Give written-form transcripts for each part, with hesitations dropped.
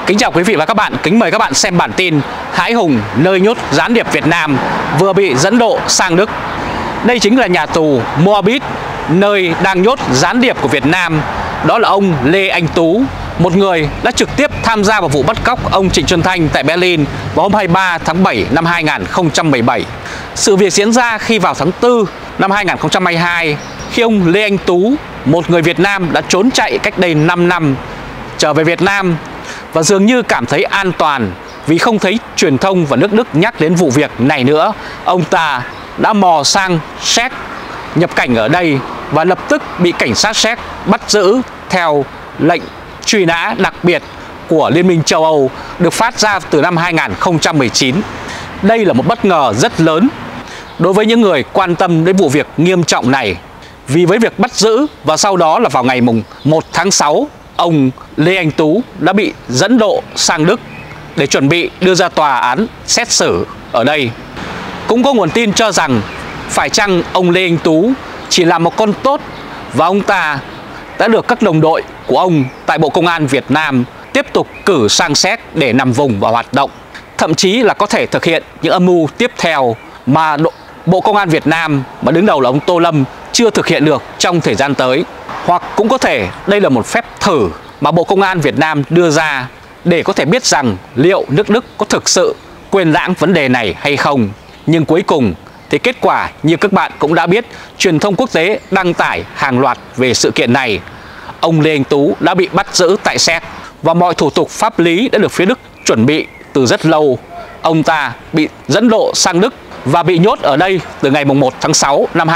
Kính chào quý vị và các bạn, kính mời các bạn xem bản tin Hãi hùng nơi nhốt gián điệp Việt Nam vừa bị dẫn độ sang Đức. Đây chính là nhà tù Moabit, nơi đang nhốt gián điệp của Việt Nam. Đó là ông Lê Anh Tú, một người đã trực tiếp tham gia vào vụ bắt cóc ông Trịnh Xuân Thanh tại Berlin vào hôm 23 tháng 7 năm 2017. Sự việc diễn ra khi vào tháng 4 năm 2022, khi ông Lê Anh Tú, một người Việt Nam đã trốn chạy cách đây 5 năm, trở về Việt Nam và dường như cảm thấy an toàn vì không thấy truyền thông và nước Đức nhắc đến vụ việc này nữa. Ông ta đã mò sang Séc nhập cảnh ở đây và lập tức bị cảnh sát Séc bắt giữ theo lệnh truy nã đặc biệt của Liên minh châu Âu được phát ra từ năm 2019. Đây là một bất ngờ rất lớn đối với những người quan tâm đến vụ việc nghiêm trọng này, vì với việc bắt giữ và sau đó là vào ngày 1 tháng 6, ông Lê Anh Tú đã bị dẫn độ sang Đức để chuẩn bị đưa ra tòa án xét xử ở đây. Cũng có nguồn tin cho rằng phải chăng ông Lê Anh Tú chỉ là một con tốt và ông ta đã được các đồng đội của ông tại Bộ Công an Việt Nam tiếp tục cử sang Séc để nằm vùng và hoạt động, thậm chí là có thể thực hiện những âm mưu tiếp theo mà Bộ Công an Việt Nam mà đứng đầu là ông Tô Lâm chưa thực hiện được trong thời gian tới. Hoặc cũng có thể đây là một phép thử mà Bộ Công an Việt Nam đưa ra để có thể biết rằng liệu nước Đức có thực sự quên lãng vấn đề này hay không. Nhưng cuối cùng thì kết quả như các bạn cũng đã biết, truyền thông quốc tế đăng tải hàng loạt về sự kiện này. Ông Lê Anh Tú đã bị bắt giữ tại Séc và mọi thủ tục pháp lý đã được phía Đức chuẩn bị từ rất lâu. Ông ta bị dẫn độ sang Đức và bị nhốt ở đây từ ngày 1 tháng 6 năm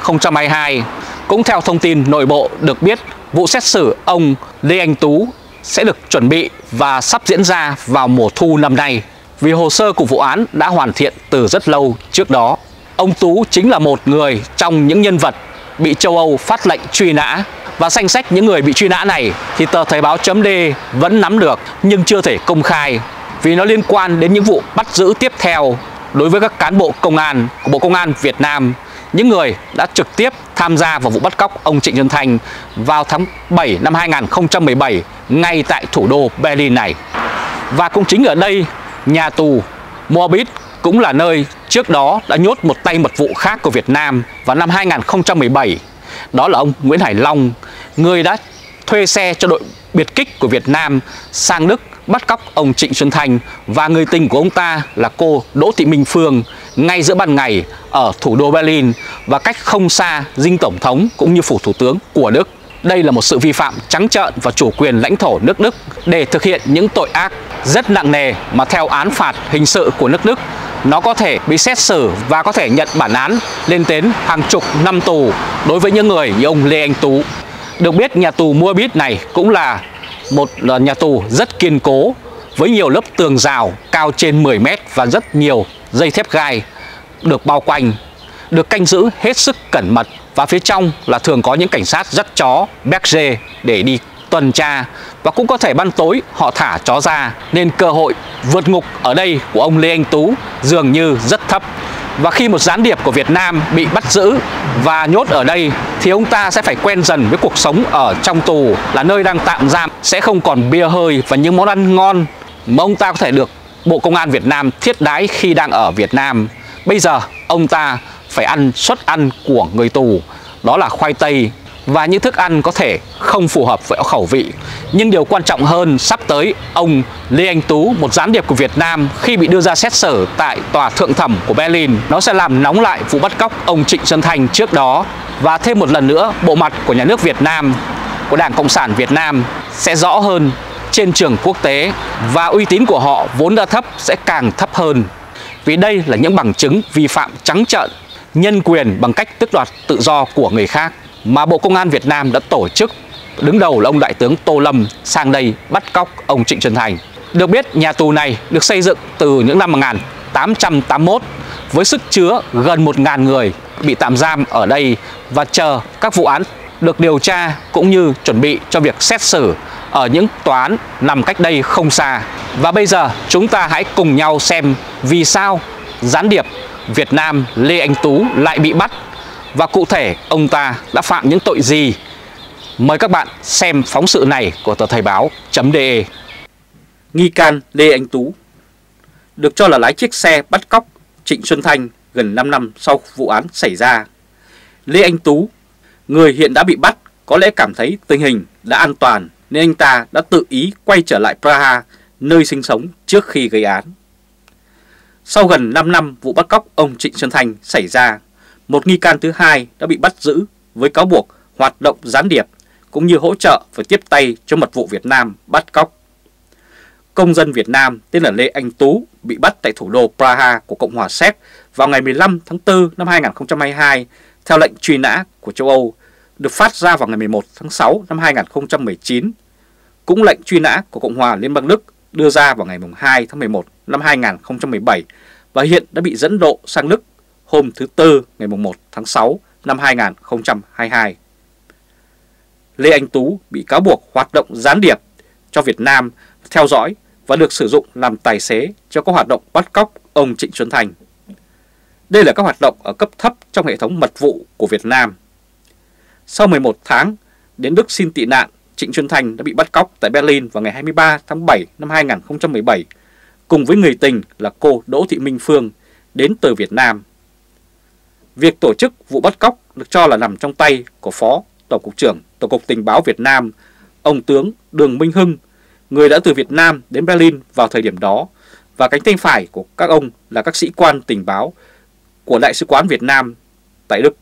2022. Cũng theo thông tin nội bộ được biết, vụ xét xử ông Lê Anh Tú sẽ được chuẩn bị và sắp diễn ra vào mùa thu năm nay, vì hồ sơ của vụ án đã hoàn thiện từ rất lâu trước đó. Ông Tú chính là một người trong những nhân vật bị châu Âu phát lệnh truy nã, và danh sách những người bị truy nã này thì tờ Thời báo .d vẫn nắm được nhưng chưa thể công khai, vì nó liên quan đến những vụ bắt giữ tiếp theo đối với các cán bộ công an của Bộ Công an Việt Nam, những người đã trực tiếp tham gia vào vụ bắt cóc ông Trịnh Xuân Thanh vào tháng 7 năm 2017 ngay tại thủ đô Berlin này. Và cũng chính ở đây, nhà tù Moabit cũng là nơi trước đó đã nhốt một tay mật vụ khác của Việt Nam vào năm 2017. Đó là ông Nguyễn Hải Long, người đã thuê xe cho đội biệt kích của Việt Nam sang Đức bắt cóc ông Trịnh Xuân Thanh và người tình của ông ta là cô Đỗ Thị Minh Phương ngay giữa ban ngày ở thủ đô Berlin và cách không xa dinh tổng thống cũng như phủ thủ tướng của Đức. Đây là một sự vi phạm trắng trợn vào chủ quyền lãnh thổ nước Đức để thực hiện những tội ác rất nặng nề mà theo án phạt hình sự của nước Đức, nó có thể bị xét xử và có thể nhận bản án lên đến hàng chục năm tù đối với những người như ông Lê Anh Tú. Được biết, nhà tù Moabit này cũng là một nhà tù rất kiên cố với nhiều lớp tường rào cao trên 10 mét và rất nhiều dây thép gai được bao quanh, được canh giữ hết sức cẩn mật, và phía trong là thường có những cảnh sát dắt chó Berger để đi tuần tra, và cũng có thể ban tối họ thả chó ra, nên cơ hội vượt ngục ở đây của ông Lê Anh Tú dường như rất thấp. Và khi một gián điệp của Việt Nam bị bắt giữ và nhốt ở đây thì ông ta sẽ phải quen dần với cuộc sống ở trong tù, là nơi đang tạm giam, sẽ không còn bia hơi và những món ăn ngon mà ông ta có thể được Bộ Công an Việt Nam thiết đãi khi đang ở Việt Nam. Bây giờ ông ta phải ăn suất ăn của người tù, đó là khoai tây và những thức ăn có thể không phù hợp với khẩu vị. Nhưng điều quan trọng hơn, sắp tới ông Lê Anh Tú, một gián điệp của Việt Nam, khi bị đưa ra xét xử tại tòa thượng thẩm của Berlin, nó sẽ làm nóng lại vụ bắt cóc ông Trịnh Xuân Thanh trước đó. Và thêm một lần nữa, bộ mặt của nhà nước Việt Nam, của Đảng Cộng sản Việt Nam sẽ rõ hơn trên trường quốc tế, và uy tín của họ vốn đã thấp sẽ càng thấp hơn, vì đây là những bằng chứng vi phạm trắng trợn nhân quyền bằng cách tước đoạt tự do của người khác mà Bộ Công an Việt Nam đã tổ chức, đứng đầu là ông Đại tướng Tô Lâm sang đây bắt cóc ông Trịnh Xuân Thanh. Được biết, nhà tù này được xây dựng từ những năm 1881 với sức chứa gần 1.000 người bị tạm giam ở đây và chờ các vụ án được điều tra cũng như chuẩn bị cho việc xét xử ở những tòa án nằm cách đây không xa. Và bây giờ chúng ta hãy cùng nhau xem vì sao gián điệp Việt Nam Lê Anh Tú lại bị bắt và cụ thể ông ta đã phạm những tội gì. Mời các bạn xem phóng sự này của tờ Thời báo .de. Nghi can Lê Anh Tú được cho là lái chiếc xe bắt cóc Trịnh Xuân Thanh gần 5 năm sau vụ án xảy ra. Lê Anh Tú, người hiện đã bị bắt, có lẽ cảm thấy tình hình đã an toàn nên anh ta đã tự ý quay trở lại Praha, nơi sinh sống trước khi gây án. Sau gần 5 năm vụ bắt cóc ông Trịnh Xuân Thanh xảy ra, một nghi can thứ hai đã bị bắt giữ với cáo buộc hoạt động gián điệp cũng như hỗ trợ và tiếp tay cho mật vụ Việt Nam bắt cóc. Công dân Việt Nam tên là Lê Anh Tú bị bắt tại thủ đô Praha của Cộng hòa Séc vào ngày 15 tháng 4 năm 2022 theo lệnh truy nã của châu Âu, được phát ra vào ngày 11 tháng 6 năm 2019. Cũng lệnh truy nã của Cộng hòa Liên bang Đức đưa ra vào ngày 2 tháng 11 năm 2017 và hiện đã bị dẫn độ sang Đức hôm thứ Tư ngày 1 tháng 6 năm 2022. Lê Anh Tú bị cáo buộc hoạt động gián điệp cho Việt Nam theo dõi và được sử dụng làm tài xế cho các hoạt động bắt cóc ông Trịnh Xuân Thanh. Đây là các hoạt động ở cấp thấp trong hệ thống mật vụ của Việt Nam. Sau 11 tháng đến Đức xin tị nạn, Trịnh Xuân Thanh đã bị bắt cóc tại Berlin vào ngày 23 tháng 7 năm 2017 cùng với người tình là cô Đỗ Thị Minh Phương đến từ Việt Nam. Việc tổ chức vụ bắt cóc được cho là nằm trong tay của Phó Tổng cục trưởng Tổng cục Tình báo Việt Nam, ông tướng Đường Minh Hưng, người đã từ Việt Nam đến Berlin vào thời điểm đó, và cánh tay phải của các ông là các sĩ quan tình báo của Đại sứ quán Việt Nam tại Đức.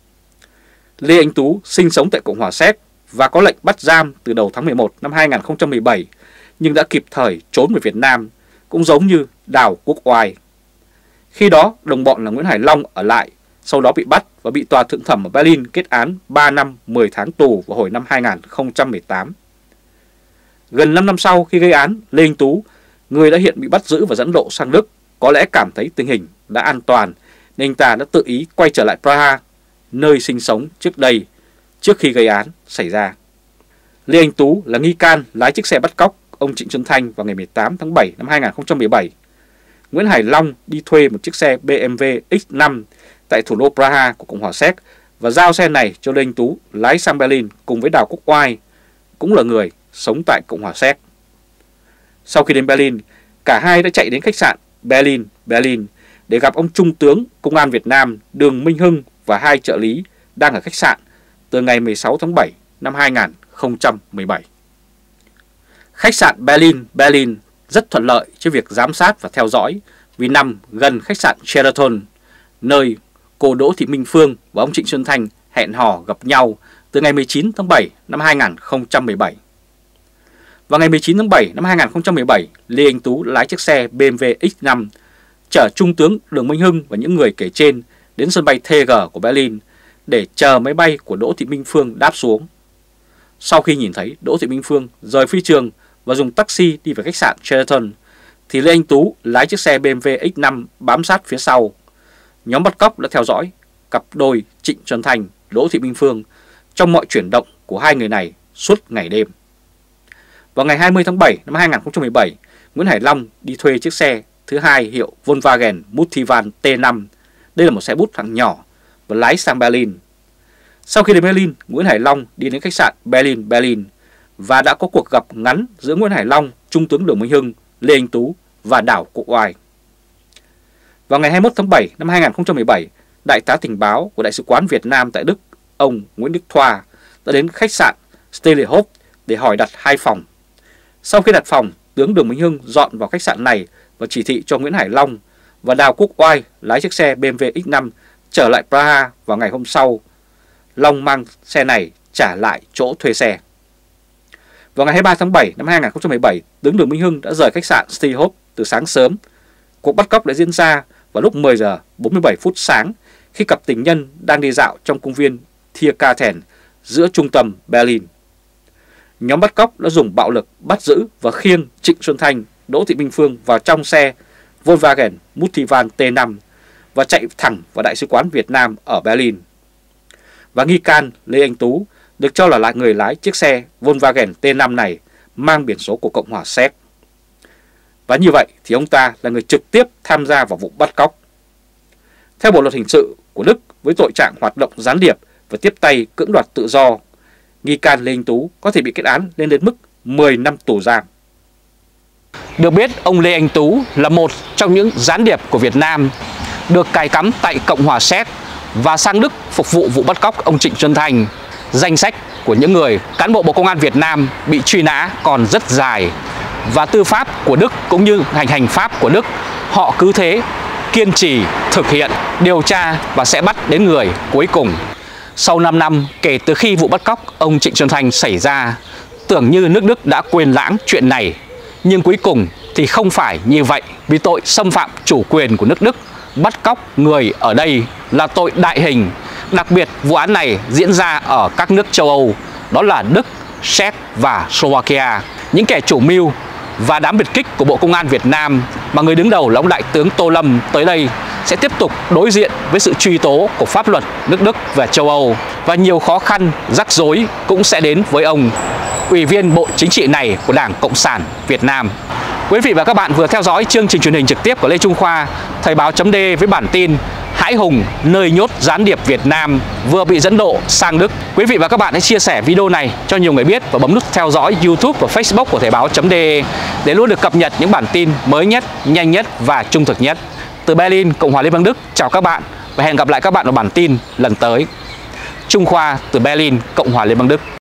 Lê Anh Tú sinh sống tại Cộng hòa Séc và có lệnh bắt giam từ đầu tháng 11 năm 2017, nhưng đã kịp thời trốn về Việt Nam, cũng giống như Đào Quốc Oai. Khi đó, đồng bọn là Nguyễn Hải Long ở lại, sau đó bị bắt và bị tòa thượng thẩm ở Berlin kết án 3 năm 10 tháng tù vào hồi năm 2018. Gần 5 năm sau khi gây án, Lê Anh Tú, người đã hiện bị bắt giữ và dẫn độ sang Đức, có lẽ cảm thấy tình hình đã an toàn nên anh ta đã tự ý quay trở lại Praha, nơi sinh sống trước đây, trước khi gây án xảy ra. Lê Anh Tú là nghi can lái chiếc xe bắt cóc ông Trịnh Xuân Thanh vào ngày 18 tháng 7 năm 2017. Nguyễn Hải Long đi thuê một chiếc xe BMW X5 tại thủ đô Praha của Cộng hòa Séc và giao xe này cho Lê Anh Tú lái sang Berlin cùng với Đào Quốc Oai, cũng là người sống tại Cộng hòa Séc. Sau khi đến Berlin, cả hai đã chạy đến khách sạn Berlin để gặp ông Trung tướng Công an Việt Nam Đường Minh Hưng và hai trợ lý đang ở khách sạn từ ngày 16 tháng 7 năm 2017. Khách sạn Berlin rất thuận lợi cho việc giám sát và theo dõi vì nằm gần khách sạn Sheraton, nơi cô Đỗ Thị Minh Phương và ông Trịnh Xuân Thanh hẹn hò gặp nhau từ ngày 19 tháng 7 năm 2017. Vào ngày 19 tháng 7 năm 2017, Lê Anh Tú lái chiếc xe BMW X5 chở Trung tướng Đường Minh Hưng và những người kể trên đến sân bay TG của Berlin để chờ máy bay của Đỗ Thị Minh Phương đáp xuống. Sau khi nhìn thấy Đỗ Thị Minh Phương rời phi trường và dùng taxi đi về khách sạn Sheraton, thì Lê Anh Tú lái chiếc xe BMW X5 bám sát phía sau. Nhóm bắt cóc đã theo dõi cặp đôi Trịnh Xuân Thanh, Đỗ Thị Minh Phương trong mọi chuyển động của hai người này suốt ngày đêm. Vào ngày 20 tháng 7 năm 2017, Nguyễn Hải Long đi thuê chiếc xe thứ hai hiệu Volkswagen Multivan T5. Đây là một xe bút hạng nhỏ và lái sang Berlin. Sau khi đến Berlin, Nguyễn Hải Long đi đến khách sạn Berlin và đã có cuộc gặp ngắn giữa Nguyễn Hải Long, Trung tướng Đường Minh Hưng, Lê Anh Tú và Đào Quốc Oai. Vào ngày 21 tháng 7 năm 2017, Đại tá tình báo của Đại sứ quán Việt Nam tại Đức, ông Nguyễn Đức Thoa, đã đến khách sạn Stelehof để hỏi đặt 2 phòng. Sau khi đặt phòng, tướng Đường Minh Hưng dọn vào khách sạn này và chỉ thị cho Nguyễn Hải Long và Đào Quốc Oai lái chiếc xe BMW X5 trở lại Praha vào ngày hôm sau. Long mang xe này trả lại chỗ thuê xe. Vào ngày 23 tháng 7 năm 2017, tướng Đường Minh Hưng đã rời khách sạn Stelehof từ sáng sớm. Cuộc bắt cóc đã diễn ra vào lúc 10 giờ 47 phút sáng khi cặp tình nhân đang đi dạo trong công viên Tiergarten giữa trung tâm Berlin. Nhóm bắt cóc đã dùng bạo lực bắt giữ và khiêng Trịnh Xuân Thanh, Đỗ Thị Minh Phương vào trong xe Volkswagen Multivan T5 và chạy thẳng vào Đại sứ quán Việt Nam ở Berlin. Và nghi can Lê Anh Tú được cho là người lái chiếc xe Volkswagen T5 này mang biển số của Cộng hòa Séc. Và như vậy thì ông ta là người trực tiếp tham gia vào vụ bắt cóc. Theo Bộ luật hình sự của Đức, với tội trạng hoạt động gián điệp và tiếp tay cưỡng đoạt tự do, nghi can Lê Anh Tú có thể bị kết án lên đến mức 10 năm tù giam. Được biết, ông Lê Anh Tú là một trong những gián điệp của Việt Nam được cài cắm tại Cộng hòa Séc và sang Đức phục vụ vụ bắt cóc ông Trịnh Xuân Thanh. Danh sách của những người cán bộ Bộ Công an Việt Nam bị truy nã còn rất dài, và tư pháp của Đức cũng như hành pháp của Đức, họ cứ thế kiên trì thực hiện, điều tra và sẽ bắt đến người cuối cùng. Sau 5 năm kể từ khi vụ bắt cóc ông Trịnh Xuân Thanh xảy ra, tưởng như nước Đức đã quên lãng chuyện này, nhưng cuối cùng thì không phải như vậy, vì tội xâm phạm chủ quyền của nước Đức. Bắt cóc người ở đây là tội đại hình. Đặc biệt vụ án này diễn ra ở các nước châu Âu, đó là Đức, Séc và Slovakia. Những kẻ chủ mưu và đám biệt kích của Bộ Công an Việt Nam mà người đứng đầu là ông Đại tướng Tô Lâm tới đây sẽ tiếp tục đối diện với sự truy tố của pháp luật nước Đức và châu Âu, và nhiều khó khăn, rắc rối cũng sẽ đến với ông Ủy viên Bộ Chính trị này của Đảng Cộng sản Việt Nam. Quý vị và các bạn vừa theo dõi chương trình truyền hình trực tiếp của Lê Trung Khoa, Thời báo chấm D với bản tin Hãi hùng nơi nhốt gián điệp Việt Nam vừa bị dẫn độ sang Đức. Quý vị và các bạn hãy chia sẻ video này cho nhiều người biết và bấm nút theo dõi YouTube và Facebook của Thời báo chấm D để luôn được cập nhật những bản tin mới nhất, nhanh nhất và trung thực nhất. Từ Berlin, Cộng hòa Liên bang Đức, chào các bạn và hẹn gặp lại các bạn ở bản tin lần tới. Trung Khoa từ Berlin, Cộng hòa Liên bang Đức.